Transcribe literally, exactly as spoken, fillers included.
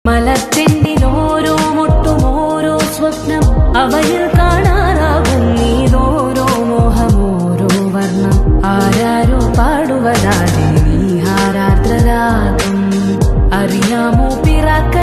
മലർച്ചെണ്ടിലോരോ മുട്ടും ഓരോ സ്വപ്നം അവയിൽ കാണാറാകും നീതോരോ മോഹമോരോ വർണ്ണം ആരാരോ പാടുവതാ